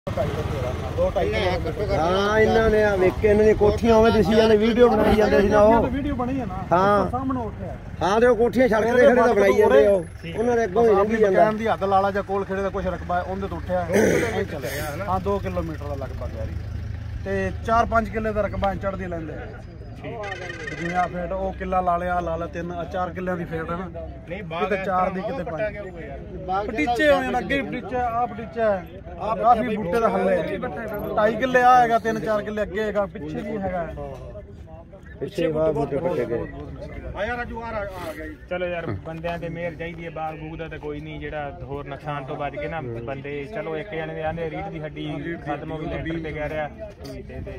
हाँ इन्होंने वेख इन्हों दी कोठियां उवें दिसी जांदे वीडियो बनाई जांदे सी ना ओ वीडियो बनी है ना हां सामने उठिया हां ते कोठियां सड़क ते खड़े दा बनाई जांदे ओ उन्हां दे अग्गों ही लंघी जांदा कहन दी हद लाला जा कोल खड़े दा कुछ रकबा है ओंदे तो उठिया हां 2 किलोमीटर दा लगभग यारी ते 4-5 किले दा रकबा चढ़दी लैंदे जिवें आ फेट ओ किला ला लिया 3-4 किलियां दी फेट है ना नहीं किते 4 दी किते 5 पटीचे हो जान अगे पटीचे आ पटीचा है काफी बूटे दा हल्ले 2.5 किले आ हैगा 3-4 किले अगे हैगा पिछे भी हैगा पिछे वाह बूटे पट्टे गए आ यार राजू आ गया चलो यार बंदियां ते मेहर चाहिदी है बाग बूग दा ते कोई नहीं जेड़ा होर नुकसान तो बच के ना बंदे चलो एक जने दे आंदे रीढ़ दी हड्डी खत्म हो गई लेंटर पे कह रहा